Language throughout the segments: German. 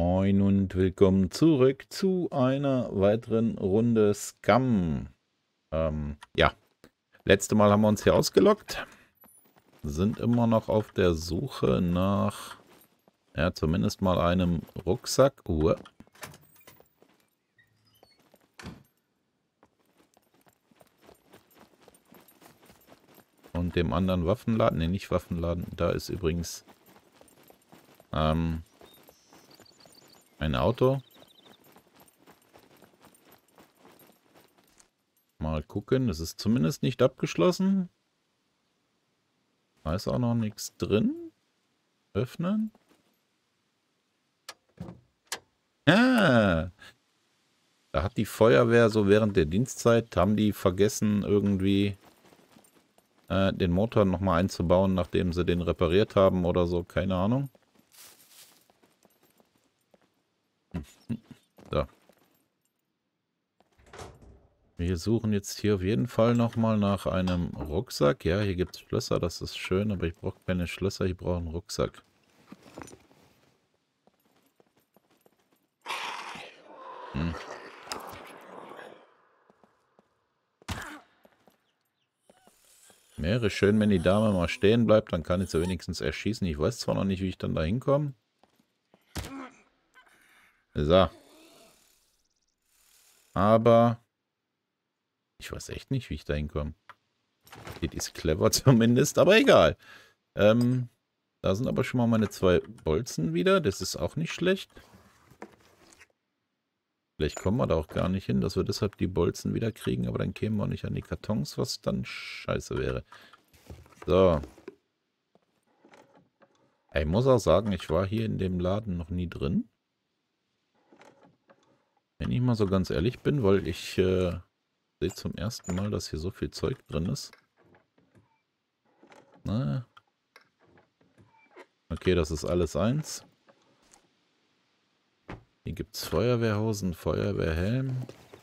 Moin und willkommen zurück zu einer weiteren Runde Scum. Ja, letzte Mal haben wir uns hier ausgeloggt. Sind immer noch auf der Suche nach, ja, zumindest mal einem Rucksack. Und dem anderen Waffenladen. Ne, nicht Waffenladen. Da ist übrigens ein Auto. Mal gucken. Es ist zumindest nicht abgeschlossen. Da ist auch noch nichts drin. Öffnen. Ah, da hat die Feuerwehr so während der Dienstzeit, haben die vergessen irgendwie den Motor nochmal einzubauen, nachdem sie den repariert haben oder so, keine Ahnung. So. Wir suchen jetzt hier auf jeden Fall nochmal nach einem Rucksack. Ja, hier gibt es Schlösser, das ist schön, aber ich brauche keine Schlösser, ich brauche einen Rucksack. Wäre schön, wenn die Dame mal stehen bleibt, dann kann ich sie wenigstens erschießen. Ich weiß zwar noch nicht, wie ich dann da hinkomme. So. Aber ich weiß echt nicht, wie ich da hinkomme. Das ist clever zumindest, aber egal. Da sind aber schon mal meine 2 Bolzen wieder. Das ist auch nicht schlecht. Vielleicht kommen wir da auch gar nicht hin, dass wir deshalb die Bolzen wieder kriegen, aber dann kämen wir auch nicht an die Kartons, was dann scheiße wäre. So. Ich muss auch sagen, ich war hier in dem Laden noch nie drin. Wenn ich mal so ganz ehrlich bin, weil ich sehe zum ersten Mal, dass hier so viel Zeug drin ist. Na. Okay, das ist alles eins. Hier gibt es Feuerwehrhosen, Feuerwehrhelm.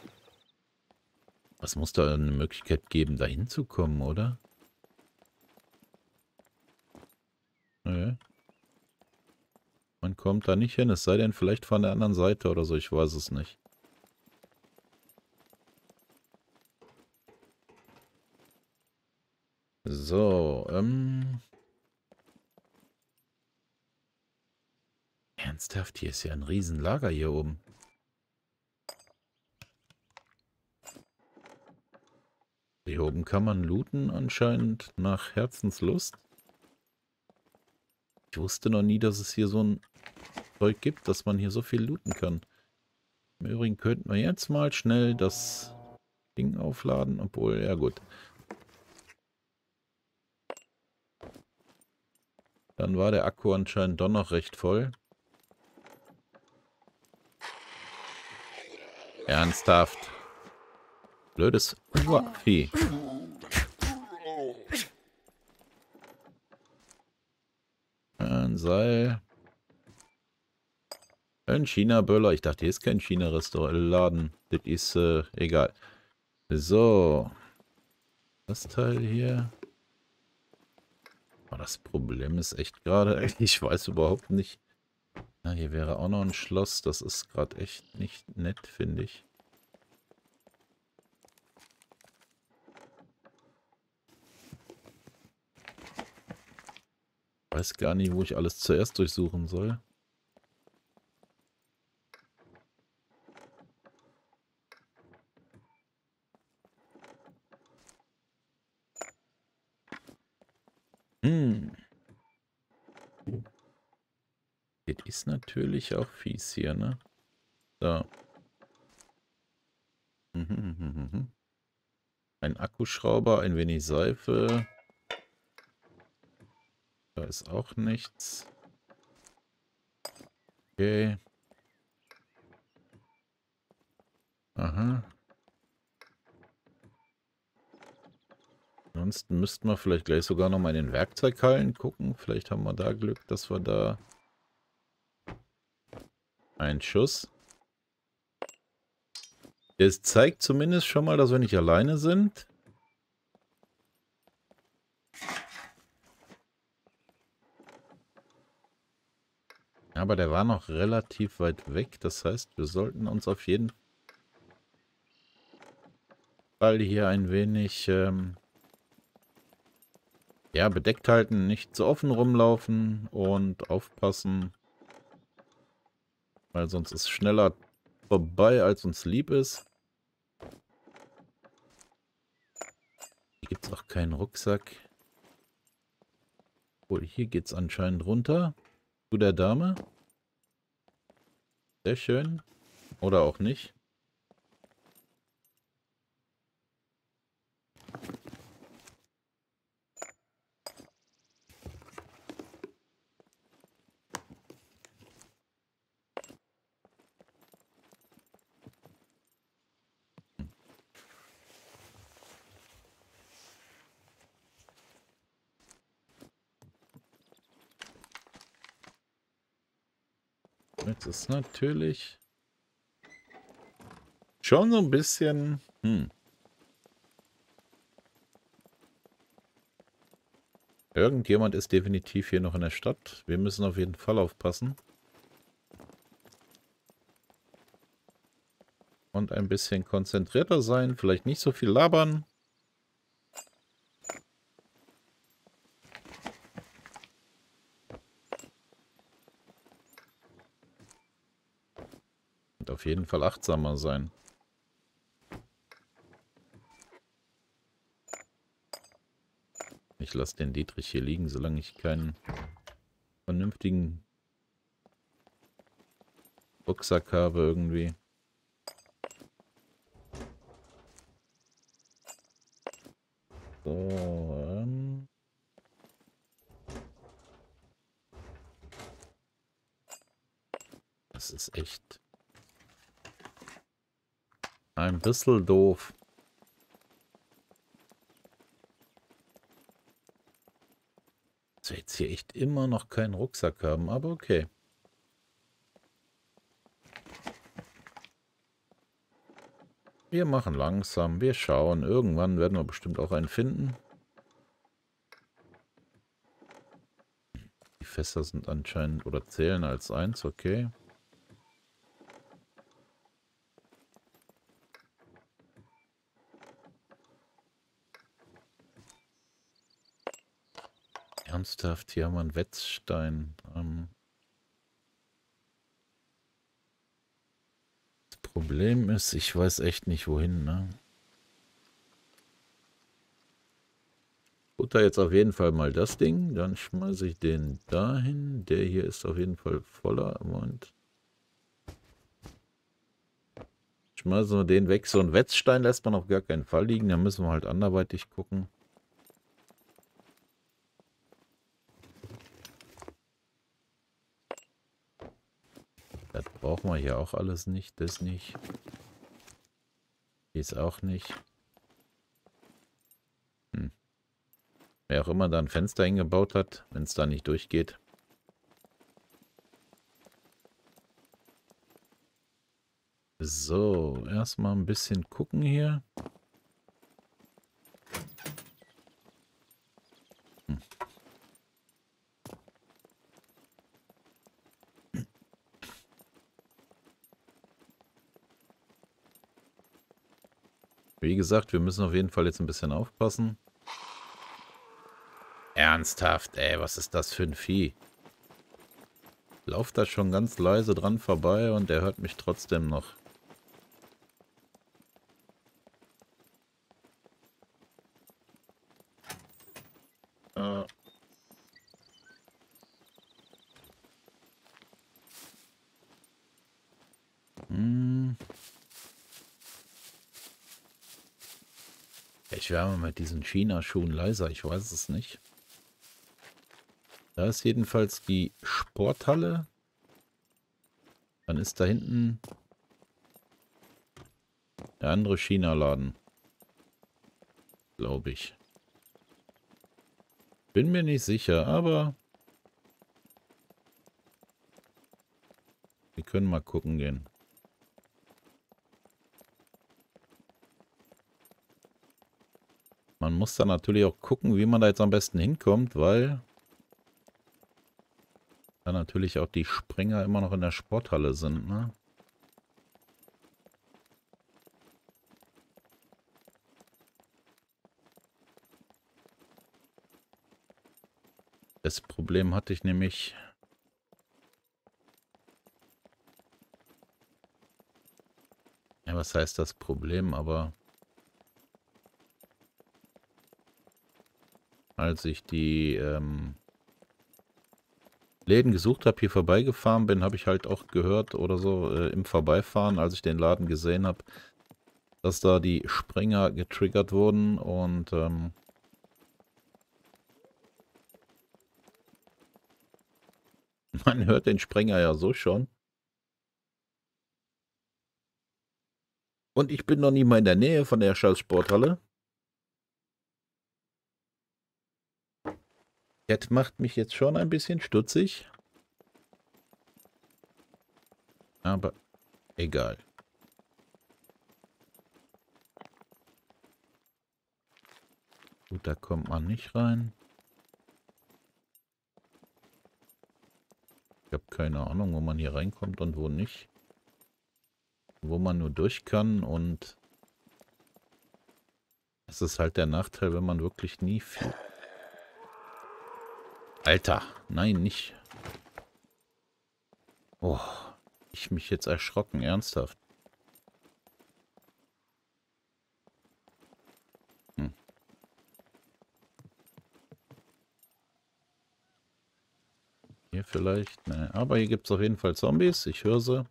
Es muss da eine Möglichkeit geben, da hinzukommen, oder? Nee. Man kommt da nicht hin, es sei denn vielleicht von der anderen Seite oder so, ich weiß es nicht. So, ernsthaft, hier ist ja ein Riesenlager hier oben. Hier oben kann man looten anscheinend nach Herzenslust. Ich wusste noch nie, dass es hier so ein Zeug gibt, dass man hier so viel looten kann. Im Übrigen könnten wir jetzt mal schnell das Ding aufladen, obwohl, ja gut. Dann war der Akku anscheinend doch noch recht voll. Ernsthaft. Blödes Vieh. Ein Seil. Ein China-Böller. Ich dachte, hier ist kein China-Restaurant-Laden. Das ist egal. So. Das Teil hier. Aber das Problem ist echt gerade, ich weiß überhaupt nicht. Na, hier wäre auch noch ein Schloss. Das ist gerade echt nicht nett, finde ich. Weiß gar nicht, wo ich alles zuerst durchsuchen soll. Das ist natürlich auch fies hier, ne? So. Ein Akkuschrauber, ein wenig Seife. Da ist auch nichts. Okay. Aha. Ansonsten müssten wir vielleicht gleich sogar noch mal in den Werkzeughallen gucken. Vielleicht haben wir da Glück, dass wir da... Ein Schuss. Es zeigt zumindest schon mal, dass wir nicht alleine sind. Aber der war noch relativ weit weg. Das heißt, wir sollten uns auf jeden Fall hier ein wenig ja, bedeckt halten, nicht zu offen rumlaufen und aufpassen, weil sonst ist schneller vorbei, als uns lieb ist. Hier gibt es auch keinen Rucksack. Obwohl, hier geht es anscheinend runter. Zu der Dame. Sehr schön. Oder auch nicht. Jetzt ist natürlich schon so ein bisschen... Irgendjemand ist definitiv hier noch in der Stadt. Wir müssen auf jeden Fall aufpassen. Und ein bisschen konzentrierter sein. Vielleicht nicht so viel labern. Und auf jeden Fall achtsamer sein. Ich lasse den Dietrich hier liegen, solange ich keinen vernünftigen Rucksack habe irgendwie. So, das ist echt ein bisschen doof. Dass wir jetzt hier echt immer noch keinen Rucksack haben, aber okay. Wir machen langsam, wir schauen. Irgendwann werden wir bestimmt auch einen finden. Die Fässer sind anscheinend oder zählen als eins, okay. Ernsthaft, hier haben wir einen Wetzstein. Das Problem ist, ich weiß echt nicht wohin, ne? Butter jetzt auf jeden Fall mal das Ding. Dann schmeiße ich den dahin. Der hier ist auf jeden Fall voller. Moment. Schmeißen wir den weg. So einen Wetzstein lässt man auf gar keinen Fall liegen. Da müssen wir halt anderweitig gucken. Das brauchen wir hier auch alles nicht. Das nicht. Dies auch nicht. Wer auch immer da ein Fenster hingebaut hat, wenn es da nicht durchgeht. So, erstmal ein bisschen gucken hier. Wie gesagt, wir müssen auf jeden Fall jetzt ein bisschen aufpassen. Ernsthaft, ey, was ist das für ein Vieh? Lauf da schon ganz leise dran vorbei und er hört mich trotzdem noch. Äh. Ich wäre mal mit diesen China-Schuhen leiser, ich weiß es nicht. Da ist jedenfalls die Sporthalle. Dann ist da hinten der andere China-Laden. Glaube ich. Bin mir nicht sicher, aber wir können mal gucken gehen. Man muss da natürlich auch gucken, wie man da jetzt am besten hinkommt, weil Da natürlich auch die Springer immer noch in der Sporthalle sind, ne? Das Problem hatte ich nämlich. Ja, was heißt das Problem? Aber als ich die Läden gesucht habe, hier vorbeigefahren bin, habe ich halt auch gehört oder so im Vorbeifahren, als ich den Laden gesehen habe, dass da die Springer getriggert wurden und man hört den Springer ja so schon. Und ich bin noch nie mal in der Nähe von der scheiß Sporthalle. Das macht mich jetzt schon ein bisschen stutzig. Aber egal. Gut, da kommt man nicht rein. Ich habe keine Ahnung, wo man hier reinkommt und wo nicht. Wo man nur durch kann und das ist halt der Nachteil, wenn man wirklich nie viel... Alter, nein, nicht. Oh, ich mich jetzt erschrocken, ernsthaft. Hm. Hier vielleicht, ne. Aber hier gibt es auf jeden Fall Zombies, ich höre sie.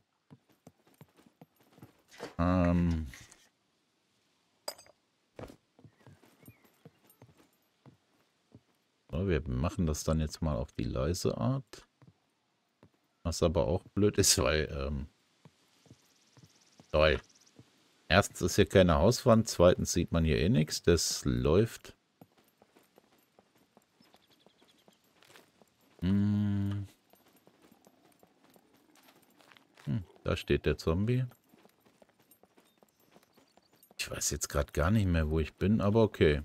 So, wir machen das dann jetzt mal auf die leise Art. Was aber auch blöd ist, weil erstens ist hier keine Hauswand, zweitens sieht man hier eh nichts. Das läuft. Da steht der Zombie. Ich weiß jetzt gerade gar nicht mehr, wo ich bin, aber okay.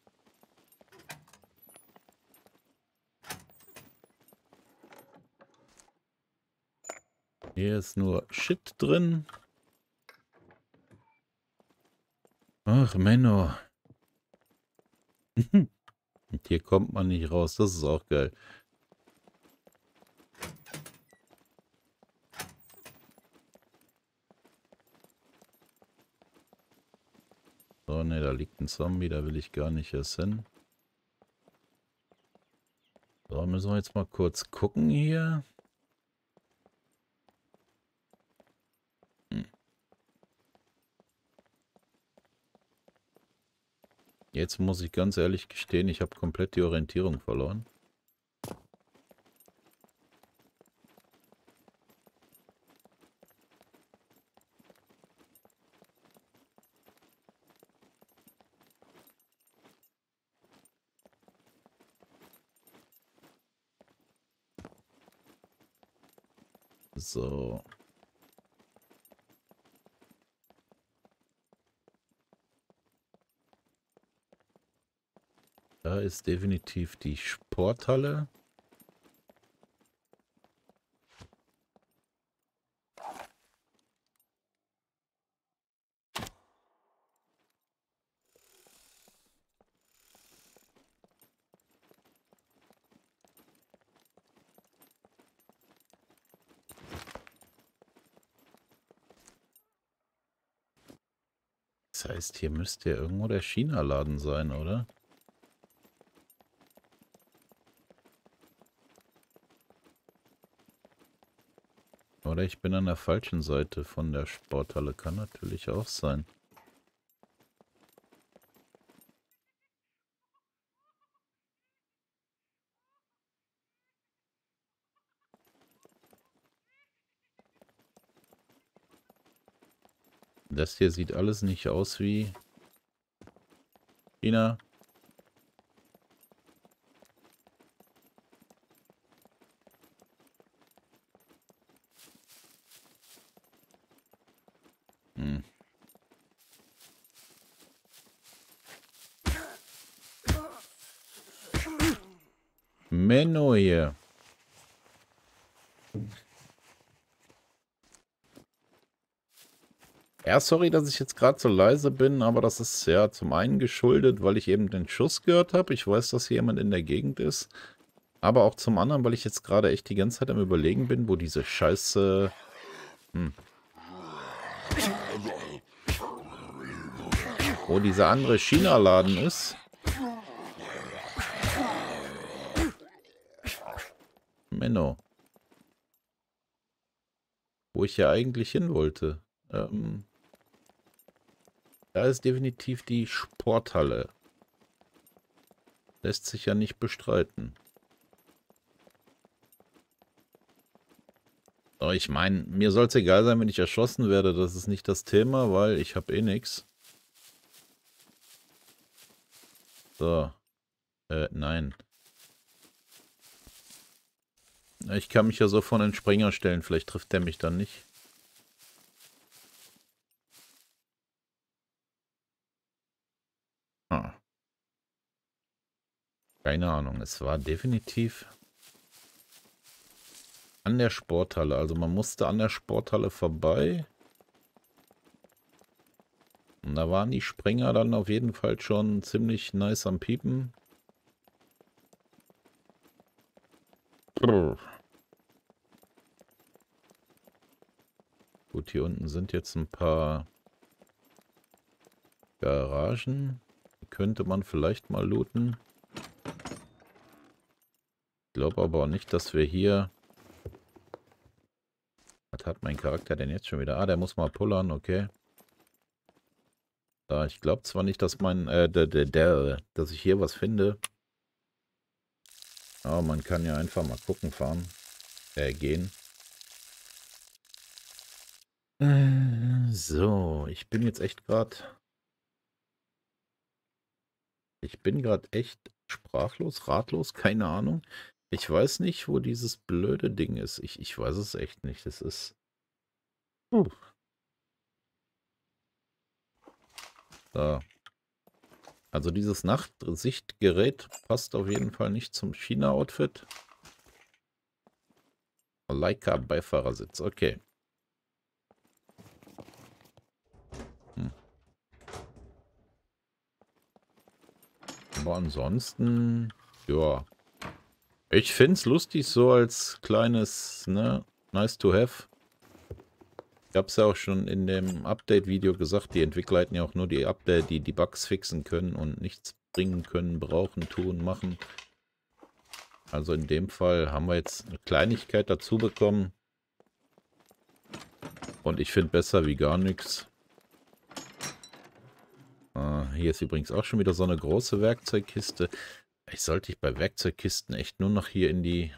Hier ist nur Shit drin. Ach, Menno. Und hier kommt man nicht raus. Das ist auch geil. So, ne, da liegt ein Zombie. Da will ich gar nicht erst hin. So, müssen wir jetzt mal kurz gucken hier. Jetzt muss ich ganz ehrlich gestehen, ich habe komplett die Orientierung verloren. So. Da ist definitiv die Sporthalle. Das heißt, hier müsste ja irgendwo der China-Laden sein, oder? Oder ich bin an der falschen Seite von der Sporthalle. Kann natürlich auch sein. Das hier sieht alles nicht aus wie China. Hm. Menno hier. Ja, sorry, dass ich jetzt gerade so leise bin, aber das ist ja zum einen geschuldet, weil ich eben den Schuss gehört habe. Ich weiß, dass hier jemand in der Gegend ist. Aber auch zum anderen, weil ich jetzt gerade echt die ganze Zeit am Überlegen bin, wo diese Scheiße... wo dieser andere China-Laden ist. Menno. Wo ich ja eigentlich hin wollte. Da ist definitiv die Sporthalle. Lässt sich ja nicht bestreiten. Aber ich meine, mir soll es egal sein, wenn ich erschossen werde. Das ist nicht das Thema, weil ich habe eh nichts. So. Nein. Ich kann mich ja so vor den Springer stellen. Vielleicht trifft der mich dann nicht. Ah. Keine Ahnung. Es war definitiv an der Sporthalle. Also man musste an der Sporthalle vorbei. Und da waren die Springer dann auf jeden Fall schon ziemlich nice am Piepen. Brr. Gut, hier unten sind jetzt ein paar Garagen. Die könnte man vielleicht mal looten. Ich glaube aber auch nicht, dass wir hier... Was hat mein Charakter denn jetzt schon wieder? Ah, der muss mal pullern, okay. Ich glaube zwar nicht, dass dass ich hier was finde. Aber man kann ja einfach mal gucken, fahren. Gehen. So, ich bin jetzt echt gerade... Ich bin gerade echt sprachlos, ratlos, keine Ahnung. Ich weiß nicht, wo dieses blöde Ding ist. Ich weiß es echt nicht. Das ist... Da. Also dieses Nachtsichtgerät passt auf jeden Fall nicht zum China-Outfit. Leica Beifahrersitz, okay. Aber ansonsten, ja. Ich finde es lustig so als kleines, ne, nice to have. Ich habe es ja auch schon in dem Update-Video gesagt, die Entwickler hätten ja auch nur die Bugs fixen können und nichts bringen können, brauchen, tun, machen. Also in dem Fall haben wir jetzt eine Kleinigkeit dazu bekommen. Und ich finde besser wie gar nichts. Hier ist übrigens auch schon wieder so eine große Werkzeugkiste. Ich sollte bei Werkzeugkisten echt nur noch hier in die...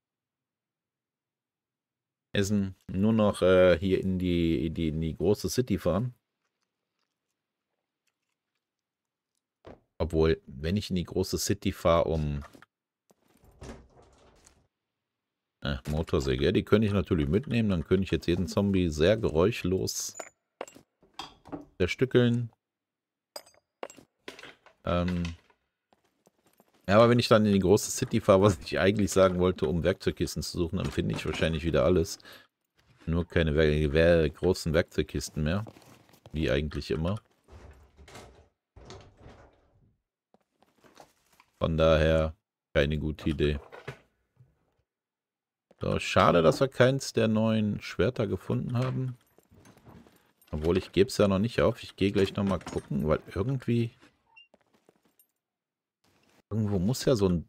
nur noch hier in die große City fahren. Obwohl, wenn ich in die große City fahre, Motorsäge, ja, die könnte ich natürlich mitnehmen. Dann könnte ich jetzt jeden Zombie sehr geräuschlos zerstückeln. Ja, aber wenn ich dann in die große City fahre, was ich eigentlich sagen wollte, um Werkzeugkisten zu suchen, dann finde ich wahrscheinlich wieder alles. Nur keine großen Werkzeugkisten mehr. Wie eigentlich immer. Von daher keine gute Idee. So, schade, dass wir keins der neuen Schwerter gefunden haben. Obwohl, ich gebe es ja noch nicht auf. Ich gehe gleich nochmal gucken, weil irgendwie... Irgendwo muss ja so ein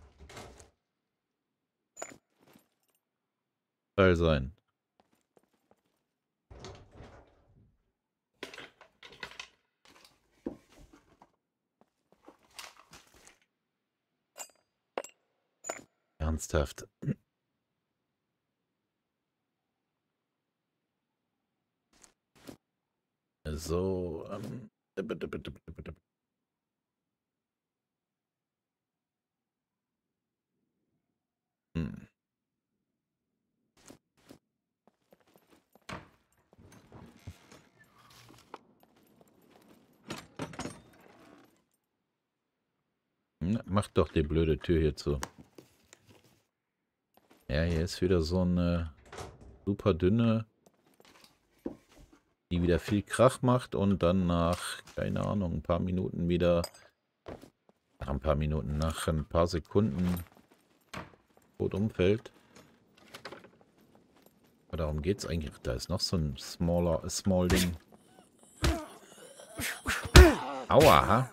Teil sein. Ernsthaft. So, hm. Mach doch die blöde Tür hier zu. Ja, hier ist wieder so eine super dünne die wieder viel Krach macht und dann nach, keine Ahnung, ein paar Minuten wieder, nach ein paar Sekunden tot umfällt. Aber darum geht es eigentlich. Da ist noch so ein small Ding. Aua, ha?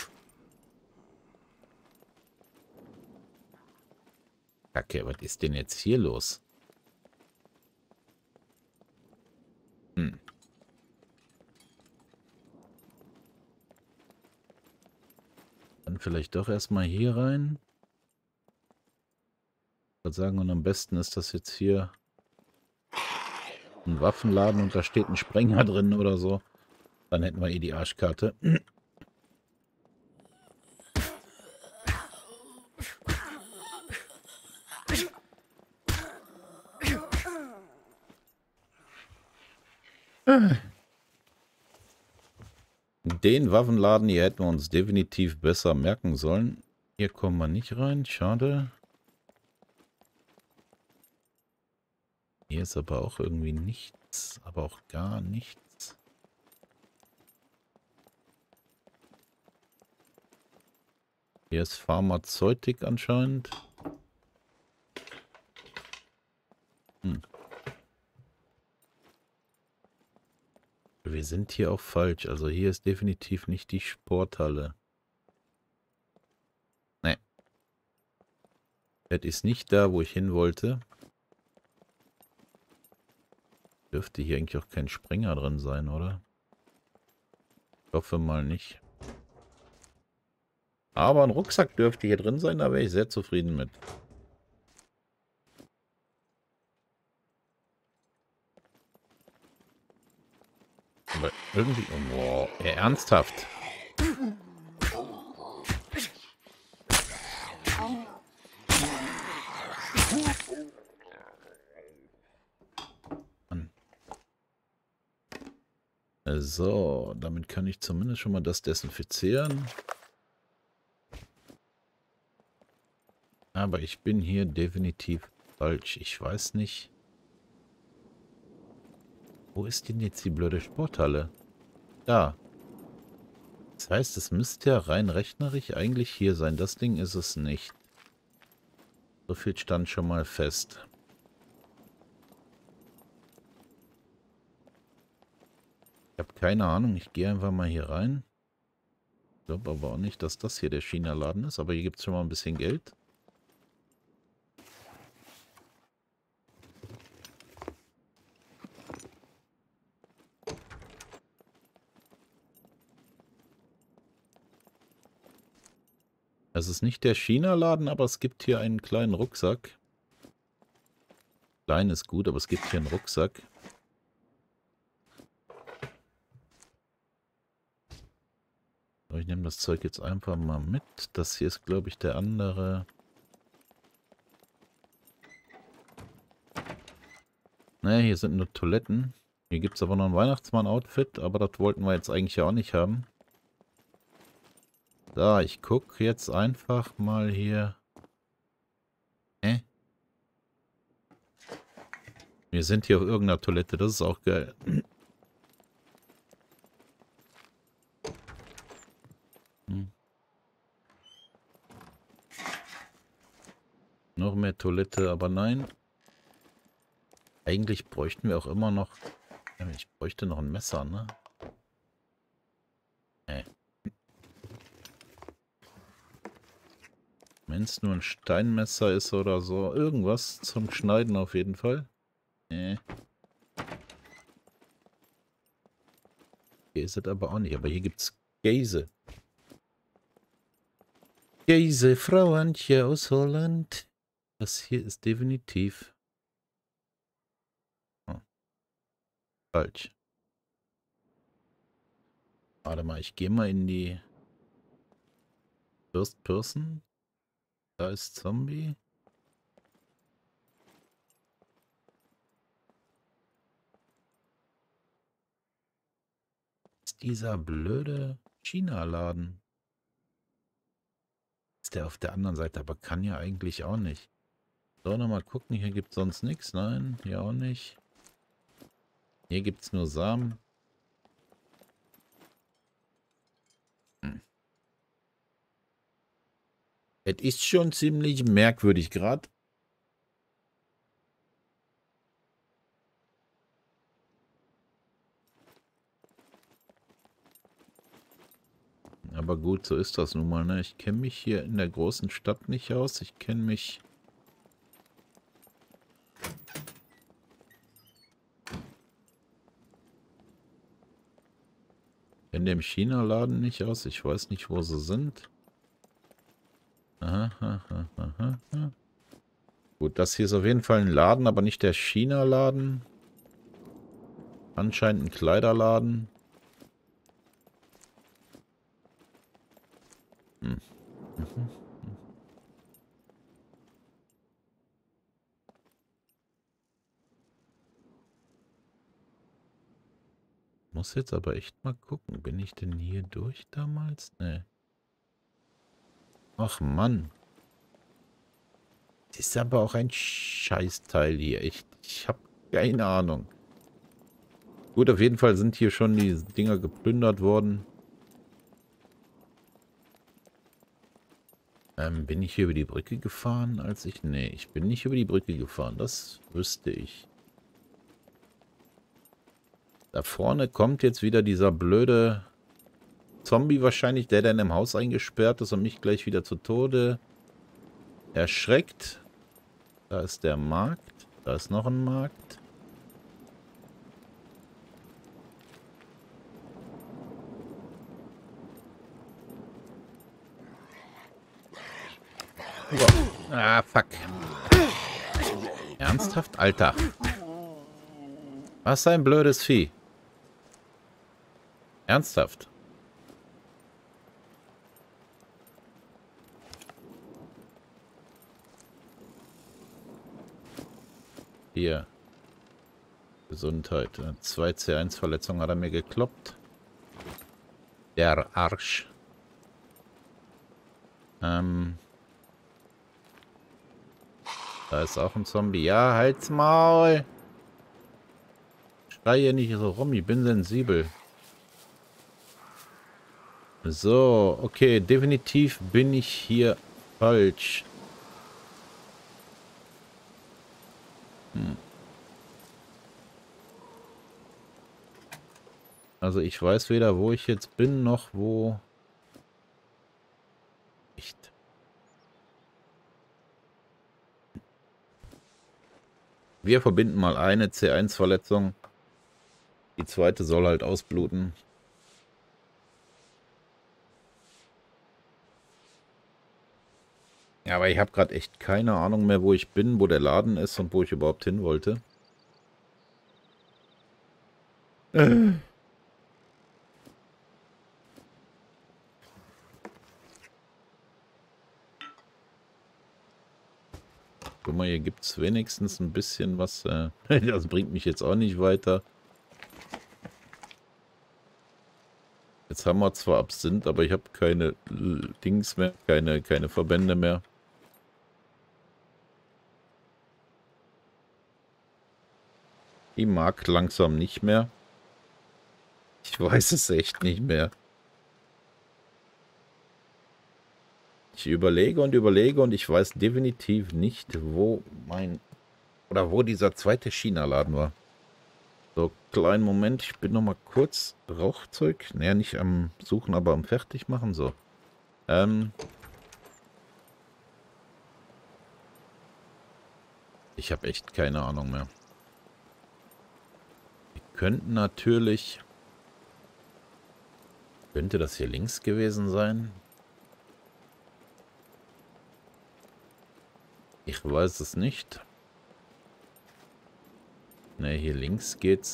Kacke, was ist denn jetzt hier los? Hm. Dann vielleicht doch erstmal hier rein. Ich würde sagen, und am besten ist das jetzt hier ein Waffenladen und da steht ein Sprenger drin oder so. Dann hätten wir eh die Arschkarte. Den Waffenladen hier hätten wir uns definitiv besser merken sollen. Hier kommen wir nicht rein, schade. Hier ist aber auch irgendwie nichts, aber auch gar nichts. Hier ist Pharmazeutik anscheinend. Hm. Wir sind hier auch falsch. Also hier ist definitiv nicht die Sporthalle. Ne. Das ist nicht da, wo ich hin wollte. Dürfte hier eigentlich auch kein Sprenger drin sein, oder? Ich hoffe mal nicht. Aber ein Rucksack dürfte hier drin sein, da wäre ich sehr zufrieden mit. Aber irgendwie... Oh, ernsthaft. Mann. So, damit kann ich zumindest schon mal das desinfizieren. Aber ich bin hier definitiv falsch. Ich weiß nicht. Wo ist denn jetzt die blöde Sporthalle? Da. Das heißt, es müsste ja rein rechnerisch eigentlich hier sein. Das Ding ist es nicht. So viel stand schon mal fest. Ich habe keine Ahnung. Ich gehe einfach mal hier rein. Ich glaube aber auch nicht, dass das hier der China-Laden ist. Aber hier gibt es schon mal ein bisschen Geld. Es ist nicht der China-Laden, aber es gibt hier einen kleinen Rucksack. Klein ist gut, aber es gibt hier einen Rucksack. So, ich nehme das Zeug jetzt einfach mal mit. Das hier ist, glaube ich, der andere. Ne, hier sind nur Toiletten. Hier gibt es aber noch ein Weihnachtsmann-Outfit, aber das wollten wir jetzt eigentlich ja auch nicht haben. So, ich gucke jetzt einfach mal hier. Wir sind hier auf irgendeiner Toilette, das ist auch geil. Noch mehr Toilette, aber nein. Eigentlich bräuchten wir auch immer noch... Ich bräuchte noch ein Messer, ne? Wenn es nur ein Steinmesser ist oder so. Irgendwas zum Schneiden auf jeden Fall. Hier ist es aber auch nicht. Aber hier gibt es Käse. Käse, Frau Antje aus Holland. Das hier ist definitiv... falsch. Warte mal, ich gehe mal in die First Person. Da ist Zombie. Ist dieser blöde China-Laden. Ist der auf der anderen Seite, aber kann ja eigentlich auch nicht. So, nochmal gucken. Hier gibt es sonst nichts. Nein, hier auch nicht. Hier gibt es nur Samen. Es ist schon ziemlich merkwürdig gerade. Aber gut, so ist das nun mal, ne? Ich kenne mich hier in der großen Stadt nicht aus. Ich kenne mich in dem China-Laden nicht aus. Ich weiß nicht, wo sie sind. Aha, aha, aha, aha. Gut, das hier ist auf jeden Fall ein Laden, aber nicht der China-Laden. Anscheinend ein Kleiderladen. Hm. Mhm. Muss jetzt aber echt mal gucken. Bin ich denn hier durch damals? Nee. Ach Mann. Das ist aber auch ein Scheißteil hier. Ich habe keine Ahnung. Gut, auf jeden Fall sind hier schon die Dinger geplündert worden. Bin ich hier über die Brücke gefahren, als ich... Nee, ich bin nicht über die Brücke gefahren. Das wüsste ich. Da vorne kommt jetzt wieder dieser blöde Zombie wahrscheinlich, der dann im Haus eingesperrt ist und mich gleich wieder zu Tode erschreckt. Da ist der Markt. Da ist noch ein Markt. Wow. Ah, fuck. Ernsthaft? Alter. Was ein blödes Vieh. Ernsthaft. Hier. Gesundheit. 2 C1-Verletzungen hat er mir gekloppt. Der Arsch. Da ist auch ein Zombie. Ja, halt's Maul. Schrei hier nicht so rum, ich bin sensibel. So, okay, definitiv bin ich hier falsch. Also ich weiß weder, wo ich jetzt bin, noch wo... Nicht. Wir verbinden mal eine C1-Verletzung. Die zweite soll halt ausbluten. Ja, aber ich habe gerade echt keine Ahnung mehr, wo ich bin, wo der Laden ist und wo ich überhaupt hin wollte. Guck mal, hier gibt es wenigstens ein bisschen was. Das bringt mich jetzt auch nicht weiter. Jetzt haben wir zwar Absinth, aber ich habe keine Dings mehr, keine Verbände mehr. Ich mag langsam nicht mehr. Ich weiß es echt nicht mehr. Ich überlege und ich weiß definitiv nicht, wo wo dieser zweite China-Laden war. So, kleinen Moment, ich bin noch mal kurz Rauchzeug. Naja, nicht am Suchen, aber am Fertigmachen. So. Ich habe echt keine Ahnung mehr. Wir könnten natürlich... Könnte das hier links gewesen sein? Ich weiß es nicht. Ne, hier links geht's...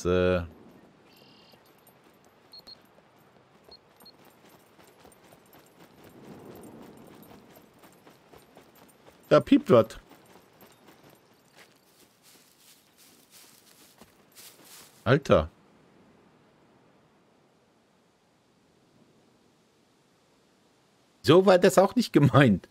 Da piept was. Alter. So war das auch nicht gemeint.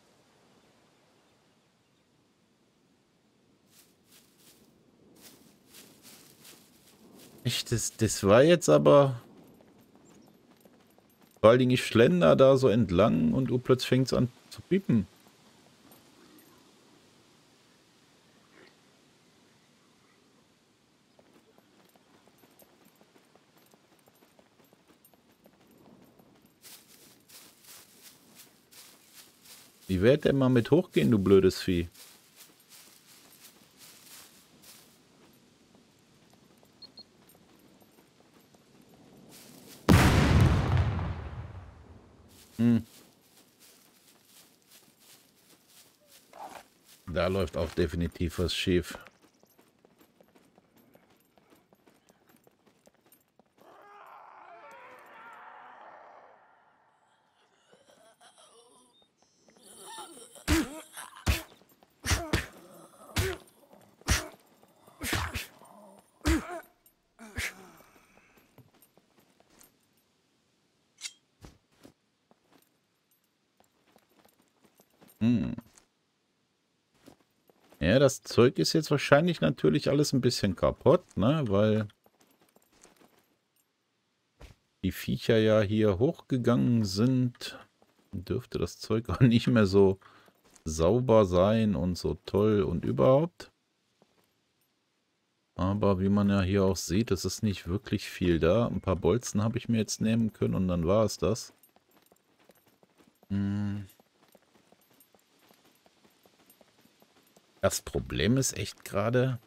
Echt, das war jetzt aber... Vor allen Dingen, ich schlender da so entlang und plötzlich fängt es an zu piepen. Wie wird denn mal mit hochgehen, du blödes Vieh? Hm. Da läuft auch definitiv was schief. Hm. Ja, das Zeug ist jetzt wahrscheinlich natürlich alles ein bisschen kaputt, ne? Weil die Viecher ja hier hochgegangen sind. Dürfte das Zeug auch nicht mehr so sauber sein und so toll und überhaupt. Aber wie man ja hier auch sieht, es ist nicht wirklich viel da. Ein paar Bolzen habe ich mir jetzt nehmen können und dann war es das. Das Problem ist echt gerade...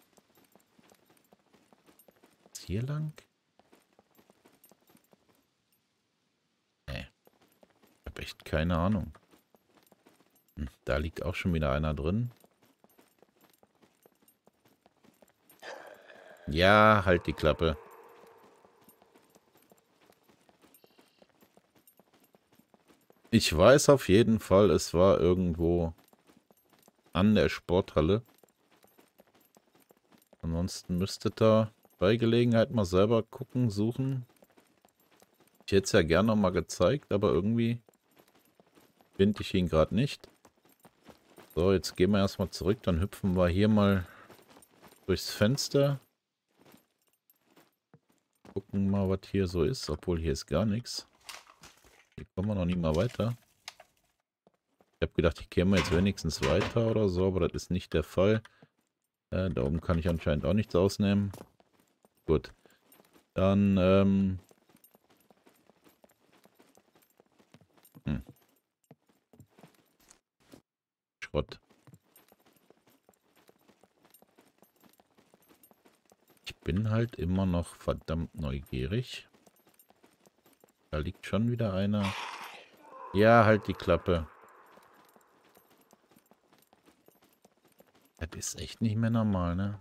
Ist hier lang? Nee. Ich habe echt keine Ahnung. Da liegt auch schon wieder einer drin. Ja, halt die Klappe. Ich weiß auf jeden Fall, es war irgendwo an der Sporthalle. Ansonsten müsstet ihr bei Gelegenheit mal selber gucken, suchen. Ich hätte es ja gerne noch mal gezeigt, aber irgendwie finde ich ihn gerade nicht. So, jetzt gehen wir erstmal zurück, dann hüpfen wir hier mal durchs Fenster. Gucken mal, was hier so ist, obwohl hier ist gar nichts. Hier kommen wir noch nicht mal weiter. Ich habe gedacht, ich käme jetzt wenigstens weiter oder so, aber das ist nicht der Fall. Da oben kann ich anscheinend auch nichts ausnehmen. Gut. Dann, Schrott. Ich bin halt immer noch verdammt neugierig. Da liegt schon wieder einer. Ja, halt die Klappe. Das ist echt nicht mehr normal, ne?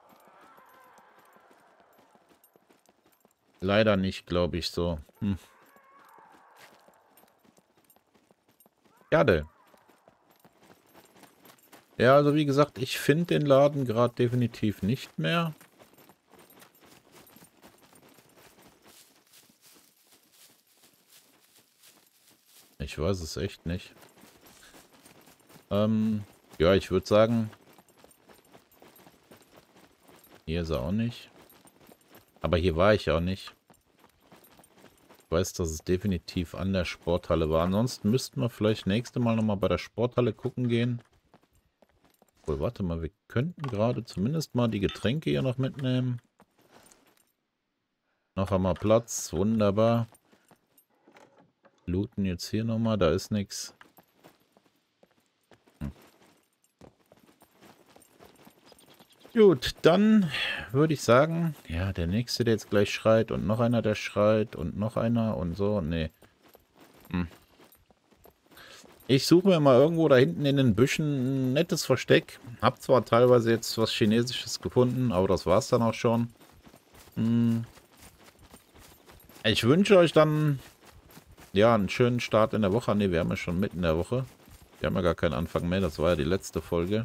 Leider nicht, glaube ich so. Schade. Ja, also wie gesagt, ich finde den Laden gerade definitiv nicht mehr. Ich weiß es echt nicht. Ja, ich würde sagen, hier ist er auch nicht. Aber hier war ich auch nicht. Ich weiß, dass es definitiv an der Sporthalle war. Ansonsten müssten wir vielleicht nächste Mal nochmal bei der Sporthalle gucken gehen. Obwohl, warte mal, wir könnten gerade zumindest mal die Getränke hier noch mitnehmen. Noch einmal Platz, wunderbar. Looten jetzt hier nochmal, da ist nichts. Gut, dann würde ich sagen, ja, der nächste, der jetzt gleich schreit und noch einer, der schreit und noch einer und so, nee. Ich suche mir mal irgendwo da hinten in den Büschen ein nettes Versteck. Hab zwar teilweise jetzt was Chinesisches gefunden, aber das war's dann auch schon. Ich wünsche euch dann, ja, einen schönen Start in der Woche. Ne, wir haben ja schon mitten in der Woche. Wir haben ja gar keinen Anfang mehr, das war ja die letzte Folge.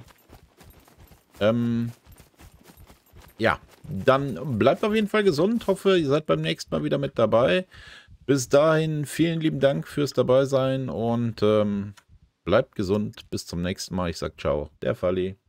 Ja, dann bleibt auf jeden Fall gesund. Hoffe, ihr seid beim nächsten Mal wieder mit dabei. Bis dahin, vielen lieben Dank fürs Dabeisein und bleibt gesund. Bis zum nächsten Mal. Ich sag ciao, der Falli.